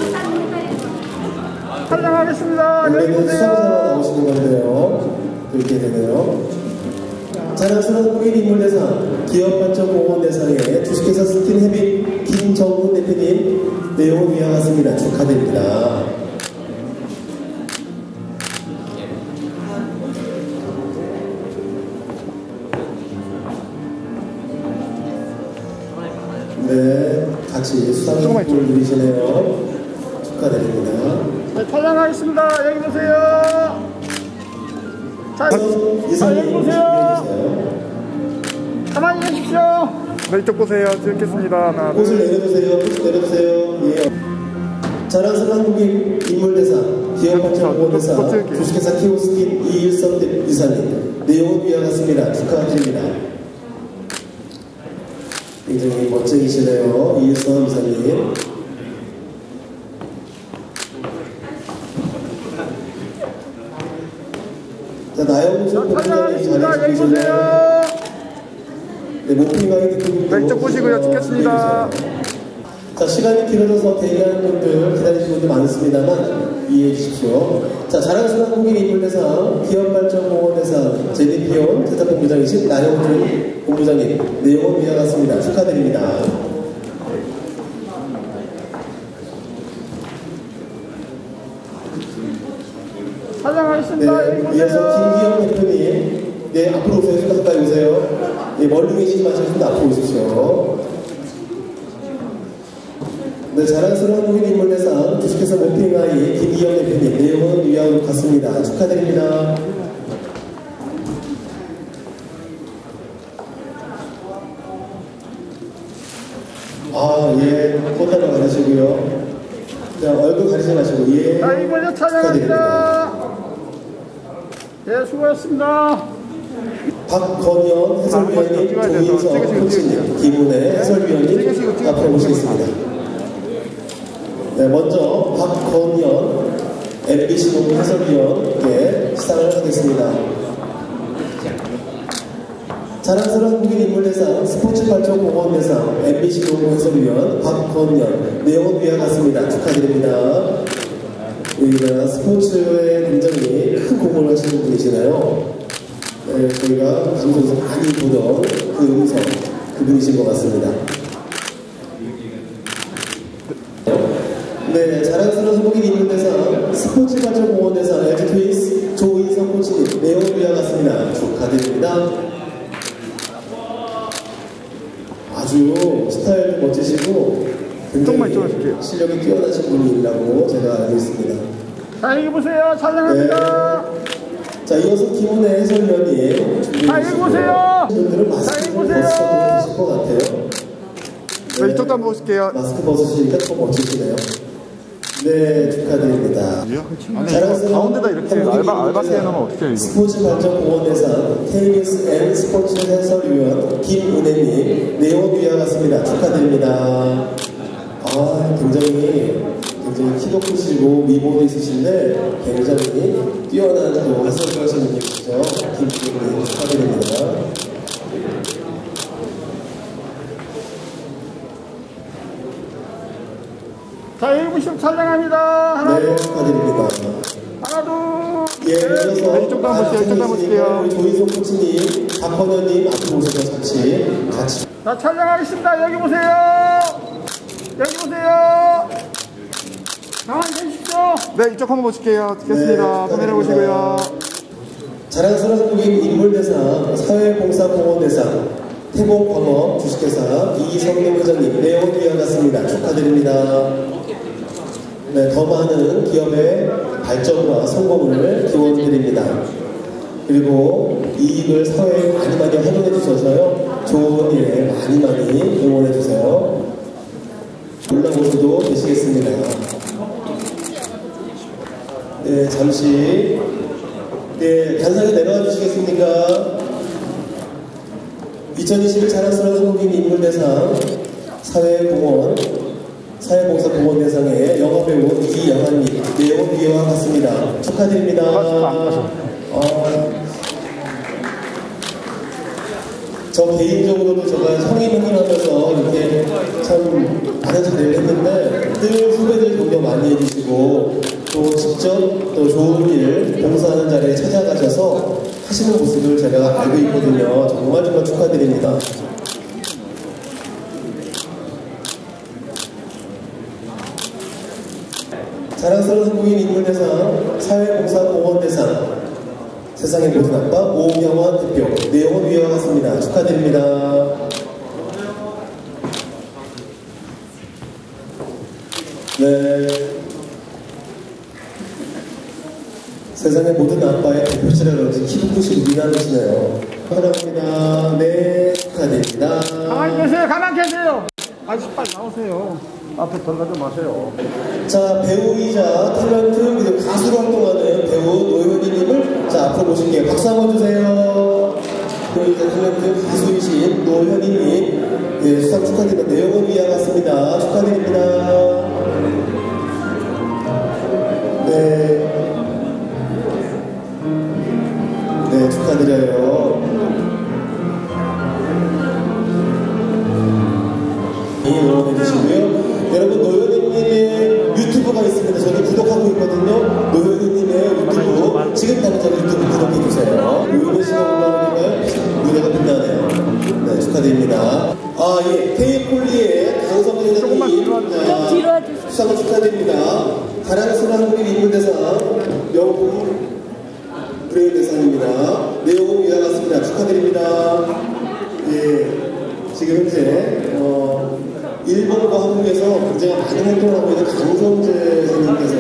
[SPEAKER 5] 촬영하겠습니다. 여기
[SPEAKER 1] 원래는
[SPEAKER 5] 보세요.
[SPEAKER 1] 수상자가 나오시는 건데요. 또 이렇게 되네요. 자, 자랑스러운 국민 인물대상, 기업발전공헌대상의 주식회사 스킨헤비 김정훈 대표님 내용은 위와 같습니다. 축하드립니다. 네, 같이 수상을 누리시네요. 축하드립니다.
[SPEAKER 5] 네, 촬영하겠습니다. 여기 보세요. 자, 여기 보세요. 가만히 계십시오. 네, 이쪽 보세요. 찍겠습니다. 하나,
[SPEAKER 1] 꽃을 내려주세요. 꽃을 내려주세요. 예. 자랑스러운 한국인 인물대상, 기업발전공헌대상, 주식회사 키오스킨 이일성 이사님 내용은 위와 같습니다. 축하드립니다. 굉장히 멋쟁이시네요. 이일성 이사님. 자, 나영준 본부장님 잘해주시네요. 네, 목핀강의 대표님도
[SPEAKER 5] 왼쪽 보시고요. 찍겠습니다.
[SPEAKER 1] 자, 시간이 길어져서 대기하는 분들, 기다리시는 분들 많습니다만 이해해 주십시오. 자, 자랑스러운 한국인 인물대상, 기업발전공헌대상, 제디피온 제작본부장이신 나영준 본부장님 내용은 위와 같습니다. 축하드립니다.
[SPEAKER 5] 촬영하겠습니다.
[SPEAKER 1] 네,
[SPEAKER 5] 여기
[SPEAKER 1] 이어서
[SPEAKER 5] 보세요.
[SPEAKER 1] 김기영 대표님, 네, 앞으로 오세요. 좀 가까이 오세요. 네, 멀리 계시지 마시고 좀 앞으로 오십시오. 네, 자랑스러운 한국인 인물대상, 주식회사 모핑아이 김기영 대표님 내용은 위와 같습니다. 축하드립니다. 아, 예, 꽃다발 가르시고요. 자, 얼굴 가리지 마시고, 예.
[SPEAKER 5] 자, 이번에 촬영합니다. 예, 수고하셨습니다.
[SPEAKER 1] 박건현 해설위원님, 조인성 코치님, 김은혜 해설위원님 앞으로 모시겠습니다. 네, 먼저 박건현 MBC 농구 해설위원께 시상을 하겠습니다. 자랑스러운 한국인 인물대상, 스포츠발전공헌대상, MBC 농구 해설위원 박건현 내용은 위와 같습니다. 축하드립니다. 우리가 스포츠에 굉장히 큰 공헌을 하시는 분이시나요? 네, 저희가 방송에서 많이 보던 그 음성, 그분이신 것 같습니다. 네, 자랑스러운 한국인 인물대상, 스포츠발전공헌대상 LG 트윈스 조인성 코치님 내용은 위와 같습니다. 축하드립니다. 아주 스타일도 멋지시고 굉장히 실력이 뛰어나신 분이라고 제가 알고 있습니다.
[SPEAKER 5] 자, 여기 보세요. 촬영합니다.
[SPEAKER 1] 네. 자, 이어서 김은혜 해설위원님
[SPEAKER 5] 자, 여기 보세요.
[SPEAKER 1] 분들은 마스크 벗으실 것 같아요.
[SPEAKER 5] 네, 이쪽도 한번 보실게요.
[SPEAKER 1] 마스크 벗으시니까 더 멋지시네요. 네, 축하드립니다.
[SPEAKER 5] 가운데다 이렇게 알바게 해놓으면 어떻게 해요, 이거?
[SPEAKER 1] 스포츠발전공헌대상 KBSN 스포츠 해설위원 김은혜님 내용 위와 같습니다. 축하드립니다. 아, 굉장히 키도 크시고 미모도 있으신데 굉장히 뛰어난 또 해설을 하시는 분이시죠. 김은혜님 축하드립니다.
[SPEAKER 5] 자, 여기 보시면 촬영합니다. 하나,
[SPEAKER 1] 네, 축하드립니다.
[SPEAKER 5] 하나, 둘.
[SPEAKER 1] 예, 이어서
[SPEAKER 5] 네, 이쪽도 한번 보세요. 이쪽도 한번 보실게요.
[SPEAKER 1] 우리 조인성 코치님, 박헌현님 앞으로 오셔서 같이.
[SPEAKER 5] 자, 촬영하겠습니다. 여기 보세요. 여기 보세요. 가만히 계십시오. 네, 이쪽 한번 보실게요. 찍겠습니다.
[SPEAKER 1] 네,
[SPEAKER 5] 카메라 보시고요.
[SPEAKER 1] 자랑스러운 한국인 인물대상, 사회봉사공헌대상, 태공광업 주식회사 이성룡 회장님 내용 위와 같습니다. 축하드립니다. 네, 더 많은 기업의 발전과 성공을 기원드립니다. 그리고 이익을 사회에 많이 활용해 주셔서요, 좋은 일에 많이 응원해 주세요. 올라오셔도 되시겠습니다. 네, 잠시 단상에 내려와 주시겠습니까? 2021 자랑스러운 한국인 인물대상 사회봉사공헌대상의 영화배우 이영환님 내용 위와 같습니다. 축하드립니다. 저 개인적으로도 제가 성인하면서 이렇게 참 많은 자리를 했는데 늘 후배들 존경 많이 해주시고 또 직접 또 좋은 일 봉사하는 자리에 찾아가셔서 하시는 모습을 제가 알고 있거든요. 정말 축하드립니다. 자랑스러운 한국인 인물대상, 사회봉사공헌대상, 세상의 모든 아빠 오경환 대표, 내용은 위와 같습니다. 축하드립니다. 네. 세상의 모든 아빠의 대표시라 그런지 키도 크시고 미남이시네요. 사랑합니다. 네, 축하드립니다.
[SPEAKER 5] 가만히 계세요. 가만히 계세요. 아저씨 빨리 나오세요. 앞에 들어가지 마세요.
[SPEAKER 1] 자, 배우이자 탤런트 그리고 가수로 활동하는 배우 노현이님을 자 앞으로 모실게요. 박수 한번 주세요. 배우이자 탤런트 가수이신 노현이님, 네, 수상 축하드립니다. 내용은 위와 같습니다. 축하드립니다. 네. 네, 축하드려요. 응원해주시고요. 여러분, 노현이님의 유튜브가 있습니다. 저도 구독하고 있거든요. 노현이님의 유튜브, 지금 당장 유튜브 구독해주세요. 노현이 씨가 올라오니까요. 무대가 빛나네요. 네, 축하드립니다. 아, 예. K폴리의 강성진 회장님.
[SPEAKER 8] 좀 뒤로 와주세요.
[SPEAKER 1] 수상을 축하드립니다. 자랑스러운 한국인 인물대상, 명품 브레인 대상입니다. 내용은 위와 같습니다. 축하드립니다. 예. 지금 현재, 일본과 한국에서 굉장히 많은 활동을 하고 있는 강성재 선생님께서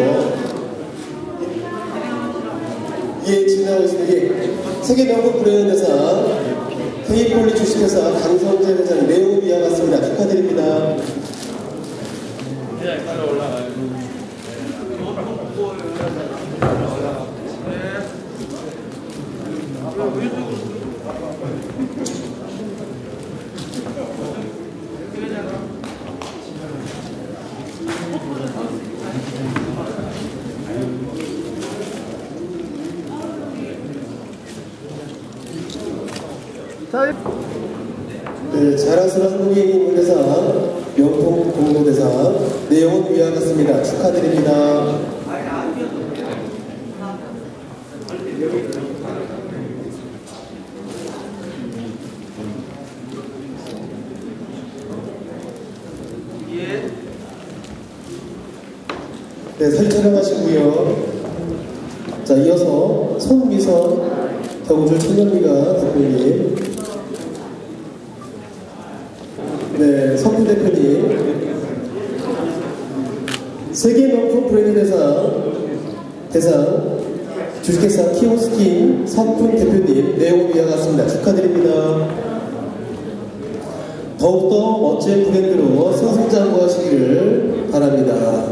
[SPEAKER 1] 예, 진행하고 있습니다. 예, 세계 명품 브레인 대상 K폴리 주식회사 강성재 회장 내용은 위와 같습니다. 축하드립니다. 네, 자랑스러운 한국인 인물대상, 명품 공로대상, 내용은 위와 같습니다. 축하드립니다. 네, 사진 촬영하시고요. 자, 이어서 손미선 경줄 청년미가 대표님, 네, 석훈 대표님, 세계 명품 브랜드 대상 주식회사 키오스킨 석훈 대표님, 내용 위와 같습니다. 축하드립니다. 더욱더 멋진 브랜드로 승승장구하시기를 바랍니다.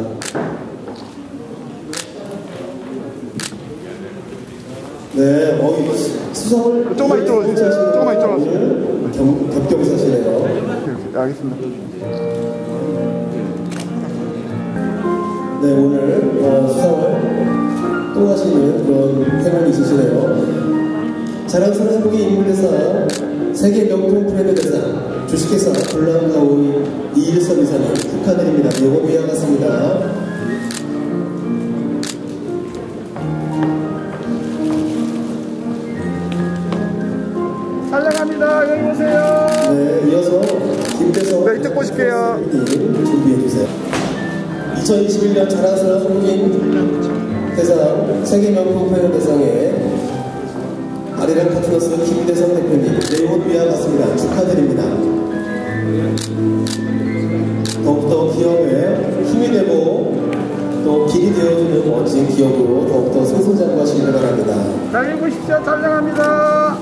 [SPEAKER 1] 네, 수상을
[SPEAKER 5] 조금만 이쪽으로 오세요. 조금만 이쪽으로 오세요.
[SPEAKER 1] 겹겹사시네요.
[SPEAKER 5] 네, 알겠습니다.
[SPEAKER 1] 네, 오늘 수상을 또 하시는 그런 행운이 있으시네요. 자랑스러운 한국인 인물대상, 세계 명품 브랜드 대상, 주식회사 블랑가오이 이일섭 이사님 축하드립니다. 내용 위와 같습니다.
[SPEAKER 5] 촬영합니다. 여기 보세요.
[SPEAKER 1] 네, 이어서 김대성
[SPEAKER 5] 네, 이쪽 보실게요.
[SPEAKER 1] 준비해주세요. 2021년 자랑스러운 한국인 대상, 세계 명품 브랜드 대상에 아리랑 파트너스 김대성 대표님, 내용 위와 같습니다. 축하드립니다. 더욱더 기업에 힘이 되고 또 길이 되어주는 멋진 기업으로 더욱더 승승장구하시길 바랍니다.
[SPEAKER 5] 자, 여기 보십시오. 촬영합니다.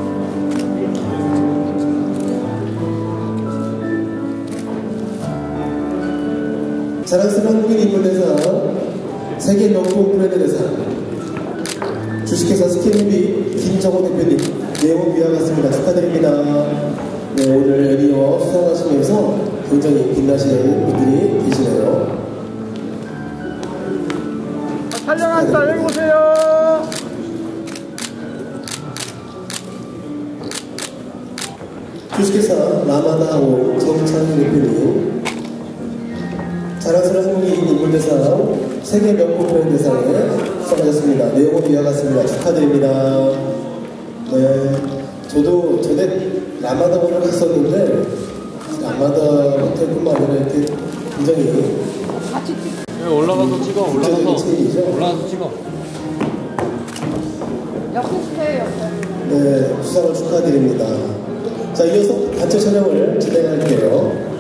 [SPEAKER 1] 자랑스러운 한국인 인물대상, 세계 명품 브랜드 대상, 주식회사 스캔비 김정호 대표님, 내용 위와 같습니다. 축하드립니다. 네, 오늘 애니어 수상하시면서 굉장히 빛나시는 분들이 계시네요.
[SPEAKER 5] 촬영한다. 여기 보세요.
[SPEAKER 1] 주식회사 라마다오 정찬 대표님, 자랑스러운 한국인 인물대상 세계 명품 브랜드상에 수상하셨습니다. 내용은 이와 같습니다. 축하드립니다. 네, 저도 전에 라마다원을 갔었는데 라마다 호텔뿐만 아니라 이렇게 굉장히
[SPEAKER 10] 올라가서 찍어. 올라가서 찍어.
[SPEAKER 8] 옆에 주세요, 옆에.
[SPEAKER 1] 네, 수상을 축하드립니다. 자, 이어서 단체 촬영을 진행할게요.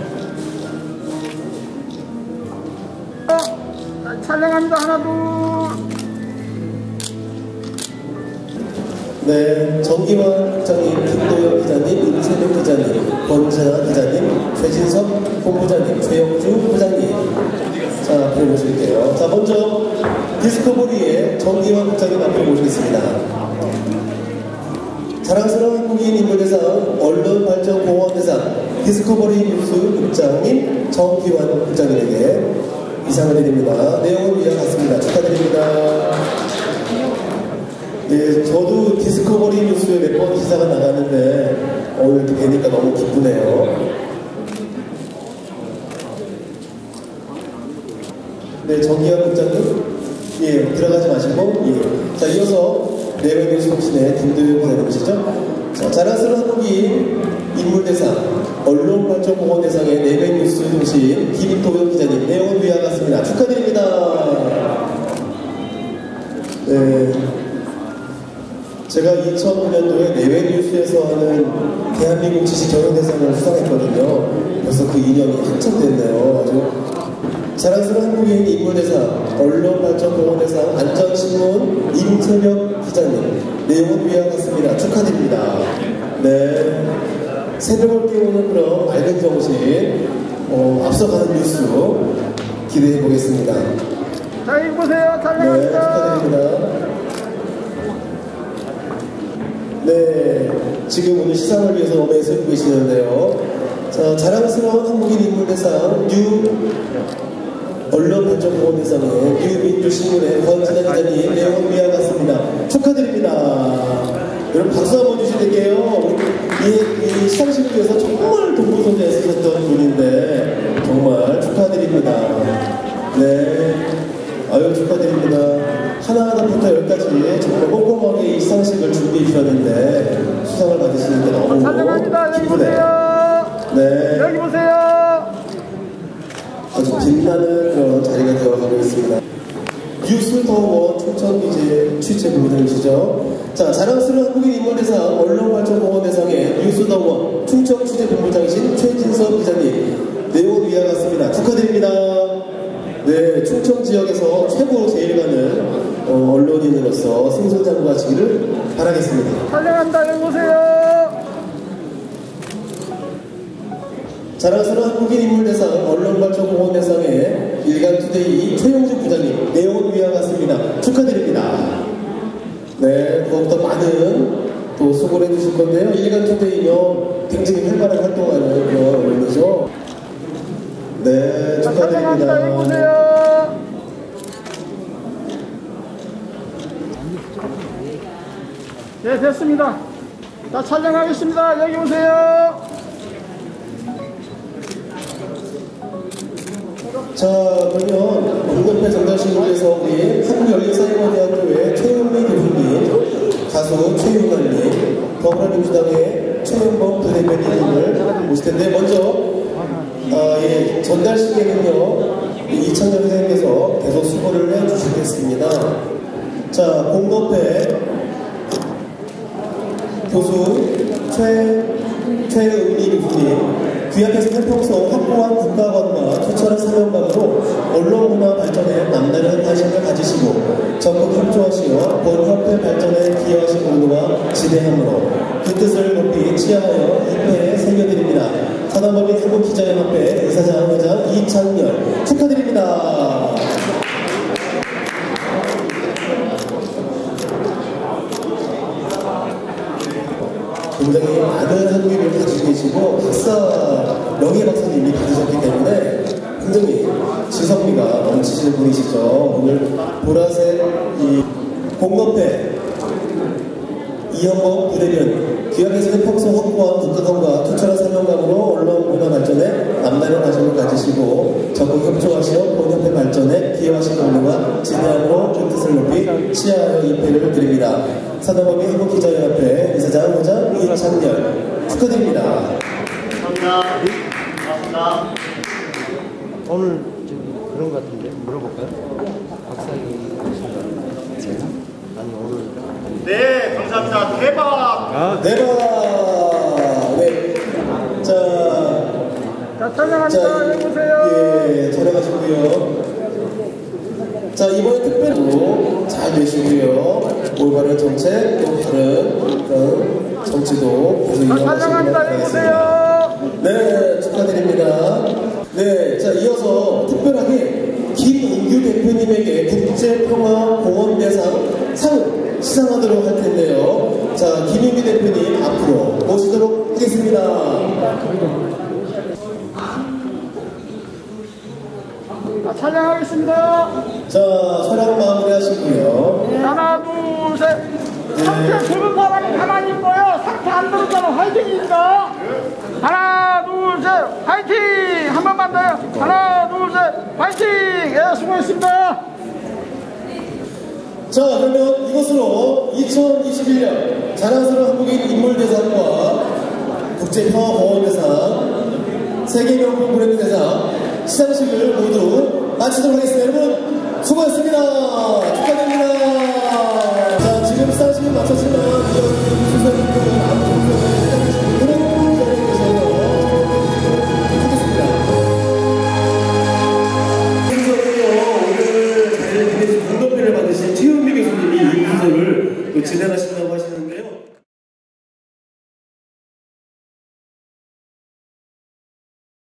[SPEAKER 5] 촬영합니다. 하나, 둘.
[SPEAKER 1] 네, 정기환 국장님, 김도영 기자님, 임채명 기자님, 권진아 기자님, 최진섭 본부장님, 최영주 부장님. 자, 앞에 모실게요. 자, 먼저 디스커버리의 정기환 국장님 앞에 모시겠습니다. 자랑스러운 한국인 인물대상 언론발전공헌대상 디스커버리 뉴스 국장님 정기환 국장님에게 이상을 드립니다. 내용은 이와 같습니다. 축하드립니다. 네, 저도 디스커버리 뉴스에 몇 번 기사가 나갔는데 오늘 이렇게 뵈니까 너무 기쁘네요. 네, 정기환 국장님, 예, 들어가지 마시고, 예. 자, 이어서 내외 뉴스 통신의 김도영 기자님이시죠? 자, 자랑스러운 한국인 인물대상 언론발전공헌대상의 내외 뉴스 통신 김도영 기자님, 내용은 위와 같습니다. 축하드립니다. 네. 제가 2009년도에 내외 뉴스에서 하는 대한민국 지식 경영대상을 수상했거든요. 벌써 그 2년이 한참 됐네요. 아주 자랑스러운 한국인 인물대상 언론발전공헌대상 안전신문 임채명 기자님, 내용은 위와 같습니다. 축하드립니다. 네, 새벽을 깨우는 그런 맑은 정신, 앞서가는 뉴스 기대해 보겠습니다.
[SPEAKER 5] 자, 이거 보세요.
[SPEAKER 1] 네,
[SPEAKER 5] 촬영합니다.
[SPEAKER 1] 축하드립니다. 네, 지금 오늘 시상을 위해서 몸에 쓰고 계시는데요. 자, 자랑스러운 한국인 인물대상 뉴 언론발전공헌대상의 뉴민주신문의 권진아 기자님, 내용은 위와 같습니다. 축하드립니다. 여러분 박수 한번 주실게요. 이 시상식을 위해서 정말 동부선자에 쓰셨던 분인데 정말 축하드립니다. 네, 아유 축하드립니다. 하나하나부터 10까지 정말 꼼꼼하게 이 시상식을 준비해 주셨는데 수상을 받으시는 게 너무
[SPEAKER 5] 촬영합니다. 여기
[SPEAKER 1] 기쁘네요.
[SPEAKER 5] 보세요.
[SPEAKER 1] 네,
[SPEAKER 5] 여기 보세요.
[SPEAKER 1] 아주 빛나는 그런 자리가 되어가고 있습니다. 뉴스더원 춘천기재 취재본부장이시죠. 자, 자랑스러운 한국인 인물대상 언론발전공헌대상의 뉴스더원 춘천 취재본부장이신 최진섭 기자님, 내용은 위와 같습니다. 축하드립니다. 네, 춘천 지역에서 최고로 제일 가는 언론인으로서 승승장구하시기를 바라겠습니다.
[SPEAKER 5] 촬영한다. 여기 보세요.
[SPEAKER 1] 자랑스러운 한국인 인물대상 언론발전공헌대상의 일간투데이 최용주 부장님, 내용은 위와 같습니다. 축하드립니다. 네, 더욱더 많은 또 수고를 해주실 건데요. 일간투데이요 굉장히 활발한 활동하는 그런 언론이죠. 네,
[SPEAKER 5] 촬영합니다. 여기
[SPEAKER 1] 축하드립니다.
[SPEAKER 5] 보세요. 네, 됐습니다. 자, 촬영하겠습니다. 여기 오세요.
[SPEAKER 1] 자, 그러면 공동회 전달신문에서 우리 한국열린사회대학교의 최은미 교수님, 가수 최윤관님, 더불어민주당의 최은범 부대변인님을 모실 텐데, 먼저 예, 전달식에는요 이창렬 선생님께서 계속 수고를 해주시겠습니다. 자, 공동회 교수 최은미 교수님, 귀하께서 태평소 확고한 국가관과 투철한 사명감으로 언론문화 발전에 남다른 관심을 가지시고 적극 협조하시어 본협회 발전에 기여하신 의도와 지대함으로 그 뜻을 높이 치하하여 입회에 새겨드립니다. 산업법인 한국기자연합회 이사장 회장 이창렬, 축하드립니다. 굉장히 많은 학위를 가지고 계시고 박사, 명예 박사님이 받으셨기 때문에 굉장히 지성미가 넘치시는 분이시죠. 오늘 보라색 이 공동회 이현범 부대변인, 귀하께서 평소 확고한 국가관과 투철한 사명감으로 언론 문화 발전에 남다른 관심을 가지시고 적극 협조하시어 본협회 발전에 기여하신 공로가 진양으로 그 뜻을 높이 치하하여 입회를 드립니다. 사단법인 한국기자연합회 이사장 의장 이창렬 축하드립니다.
[SPEAKER 9] 감사합니다.
[SPEAKER 11] 오늘 그런 것 같은데 물어볼까요? 박사님 제가? 아니 오늘
[SPEAKER 9] 네, 감사합니다. 대박!
[SPEAKER 1] 대박! 네.
[SPEAKER 5] 자, 촬영합니다. 해보세요.
[SPEAKER 1] 예, 촬영하시고요. 자, 이번에 특별히도 잘 되시고요. 올바른 정책, 또 다른 정치도 계속 이어가시길 바라겠습니다. 네, 축하드립니다. 네, 자, 이어서 특별하게 김인규 대표님에게 국제평화공헌대상 상을 시상하도록 할 텐데요. 자, 김인규 대표님 앞으로 모시도록 하겠습니다.
[SPEAKER 5] 촬영하겠습니다.
[SPEAKER 1] 자, 촬영 마무리하시고요.
[SPEAKER 5] 하나, 둘, 셋. 상태 들은 사람이 가만히 있고요. 상태 안 들은 사람 화이팅입니다. 하나, 둘, 셋. 화이팅! 한 번만 더요. 하나, 둘, 셋. 화이팅! 예, 수고했습니다.
[SPEAKER 1] 자, 그러면 이것으로 2021년 자랑스러운 한국인 인물대상과 국제평화공헌대상, 세계명품 브랜드 대상 시상식을 모두 마치도록 하겠습니다. 여러분 수고하셨습니다. 축하드립니다.